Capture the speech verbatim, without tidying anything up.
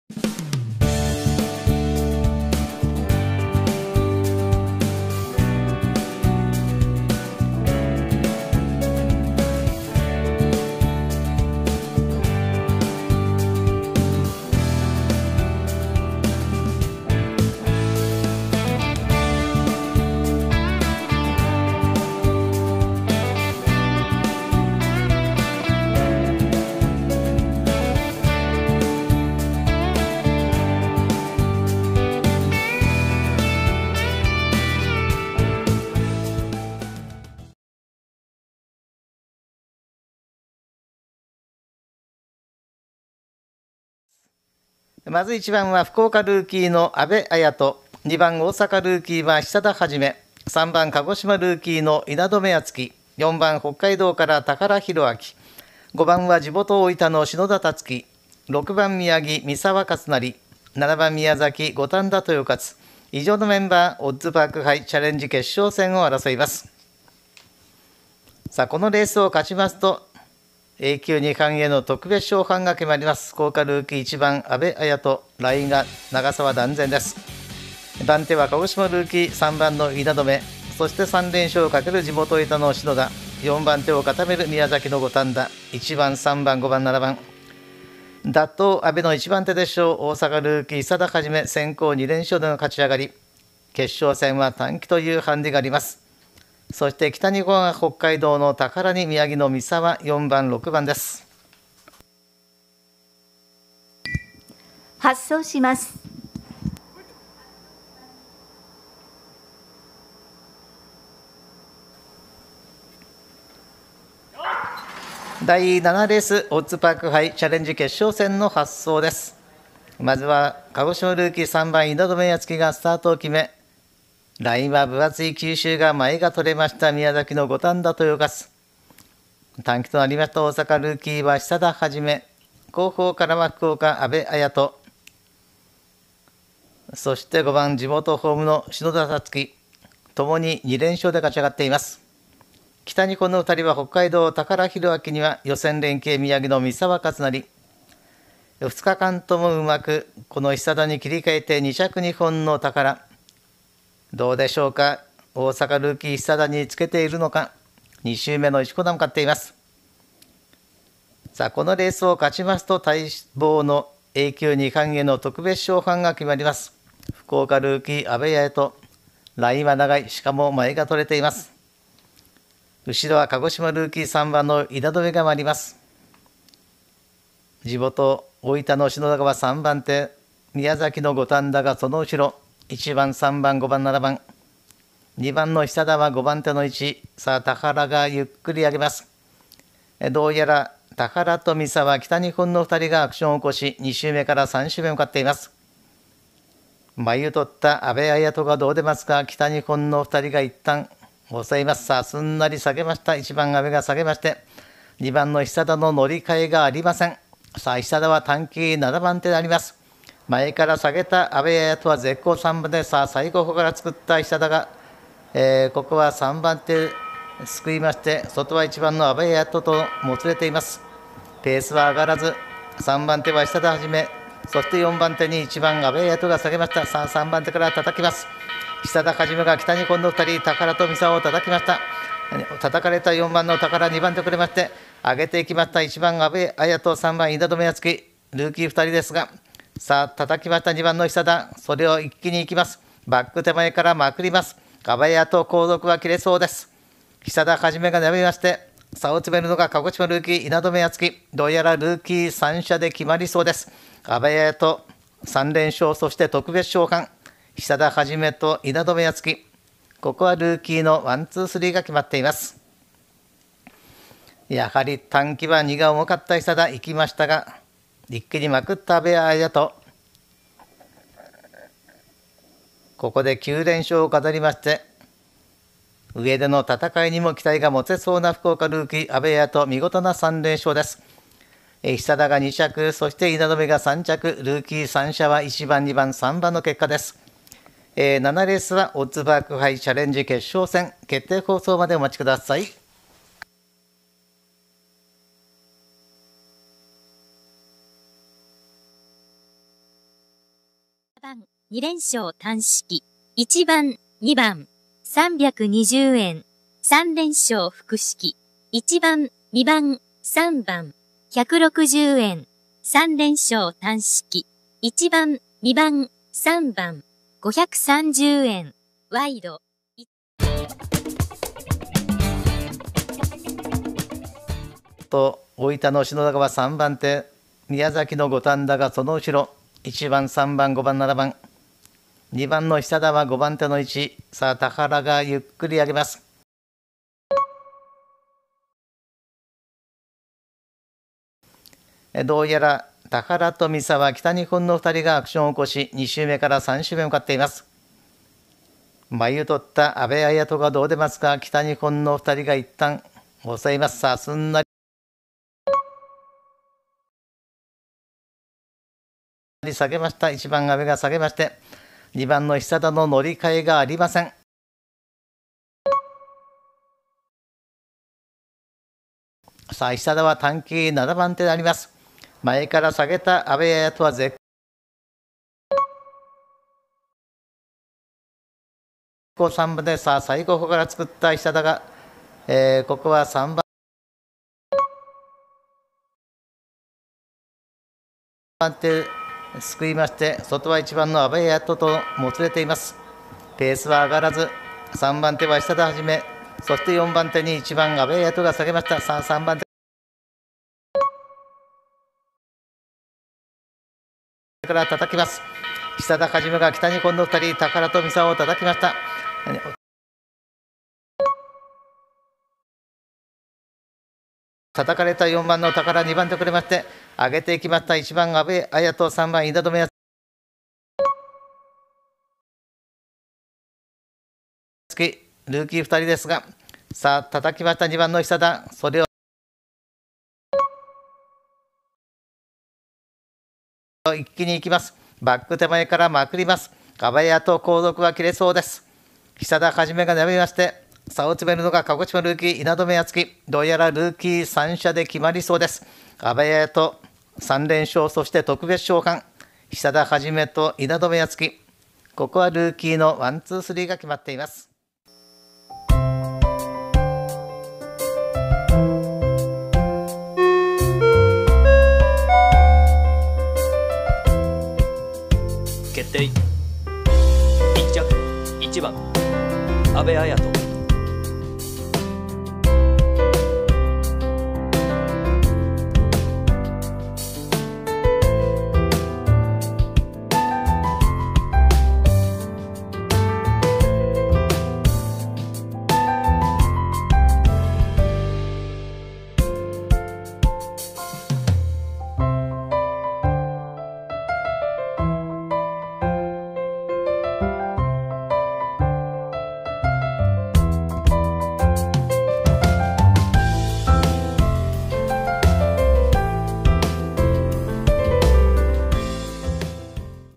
まずいちばんは福岡ルーキーの阿部綾人、にばん大阪ルーキーは久田はじめ、さんばん鹿児島ルーキーの稲留敦樹、よんばん北海道から宝弘明、ごばんは地元大分の篠田達樹、ろくばん宮城三沢勝成、ななばん宮崎五反田豊勝、以上のメンバーオッズパーク杯チャレンジ決勝戦を争います。さあこのレースを勝ちますとA級に冠への特別賞範が決まります。福岡ルーキーいちばん阿部綾人、ラインが長沢断然です。番手は鹿児島ルーキーさんばんの稲留、そしてさん連勝をかける地元板の篠田、よんばん手を固める宮崎の五反田、いちばんさんばんごばんななばん、打倒阿部のいちばん手でしょう。大阪ルーキー久田はじめ先行に連勝での勝ち上がり、決勝戦は短期というハンデがあります。そして北日本は北海道の宝に宮城の三沢、よんばんろくばんです。 発送します。 だいななレースオッズパーク杯チャレンジ決勝戦の発送です。まずは鹿児島ルーキーさんばん稲留敦樹がスタートを決め、ラインは分厚い吸収が前が取れました宮崎の五反田豊勝、短期となりました大阪ルーキーは久田はじめ、後方からは福岡阿部綾人、そしてごばん地元ホームの篠田達樹、ともにに連勝で勝ち上がっています。北日本のふたりは北海道宝弘明には予選連携宮城の三沢勝成、ふつかかんともうまくこの久田に切り替えてに着にほんの宝、どうでしょうか。大阪ルーキー久田につけているのか。に周目の石子田も勝っています。さあこのレースを勝ちますと待望の A級に冠への特別賞範が決まります。福岡ルーキー阿部綾人、ラインは長い、しかも前が取れています。後ろは鹿児島ルーキーさんばんの稲留が回ります。地元大分の篠田川さんばん手、宮崎の五反田がその後ろ、いちばんさんばんごばんななばん、にばんの久田はごばん手の位置、さあ宝がゆっくり上げます。どうやら宝と三沢、北日本のふたりがアクションを起こし、に周目からさん周目向かっています。眉取った阿部綾人がどう出ますか。北日本のふたりが一旦抑えます。さあすんなり下げました。いちばん阿部が下げまして、にばんの久田の乗り換えがありません。さあ久田は短期ななばん手であります。前から下げた阿部綾人は絶好さんばんで、さあ最後ここから作った久田が、えー、ここはさんばん手すくいまして、外はいちばんの阿部綾人ともつれています。ペースは上がらず、さんばん手は久田はじめ、そしてよんばん手にいちばん阿部綾人が下げました。さあさんばん手から叩きます。久田はじめが北日本のふたり、宝と三沢を叩きました。叩かれたよんばんの宝、にばん手遅れまして上げていきました。いちばん阿部綾人、さんばん稲留敦樹、ルーキーふたりですが、さあ叩きましたにばんの久田、それを一気にいきます。バック手前からまくります。阿部綾人後続は切れそうです。久田はじめが粘りまして、差を詰めるのが鹿児島ルーキー稲留敦樹、どうやらルーキーさん射で決まりそうです。阿部綾人さん連勝、そして特別賞範、久田はじめと稲留敦樹、ここはルーキーのワンツースリーが決まっています。やはり短期はにが重かった久田、行きましたが一気にまくった阿部綾人、ここできゅう連勝を飾りまして、上での戦いにも期待が持てそうな福岡ルーキー阿部綾人、見事なさん連勝です。久田がに着、そして稲留がさん着、ルーキーさん射はいちばんにばんさんばんの結果です。ななレースはオッズパーク杯チャレンジ決勝戦、決定放送までお待ちください。 番に連勝単式、いちばん、にばん、さんびゃくにじゅうえん、さん連勝複式、いちばん、にばん、さんばん、ひゃくろくじゅうえん、さん連勝単式、いちばん、にばん、さんばん、ごひゃくさんじゅうえん、ワイド。 と大分の篠田川さんばん手、宮崎の五反田がその後ろ、いちばん、さんばん、ごばん、ななばん、にばんの久田はごばん手の位置。さあ田原がゆっくり上げます。どうやら田原と三沢、北日本のふたりがアクションを起こし、に周目からさん周目向かっています。眉取った阿部綾人がどう出ますか。北日本のふたりが一旦抑えます。さあすんなり下げました。いちばん阿部が下げまして、にばんの久田の乗り換えがありません。さあ久田は短期ななばん手であります。前から下げた阿部綾人は絶好さんばんで、さあ最後ここから作った久田が、えー、ここはさんばん手すくいまして、外はいちばんの阿部綾人ともつれています。ペースは上がらず、さんばん手は久田はじめ、そしてよんばん手にいちばん阿部綾人が下げました。さあさんばん手から叩きます。久田はじめが北日本のふたり、田原と三沢を叩きました。叩かれたよんばんの田原、にばん手くれまして上げていきました。いちばん阿部綾人、さんばん稲留敦樹、ルーキーふたりですが、さあ叩きましたにばんの久田、それを一気に行きます。バック手前からまくります。阿部綾人後続は切れそうです。久田はじめが並びまして、差を詰めるのが鹿児島ルーキー稲留敦樹。どうやらルーキーさん射で決まりそうです。阿部綾人さん連勝、そして特別召喚久田はじめと稲留敦樹。ここはルーキーのワンツースリーが決まっています。 決定。いっ着いちばん阿部綾人。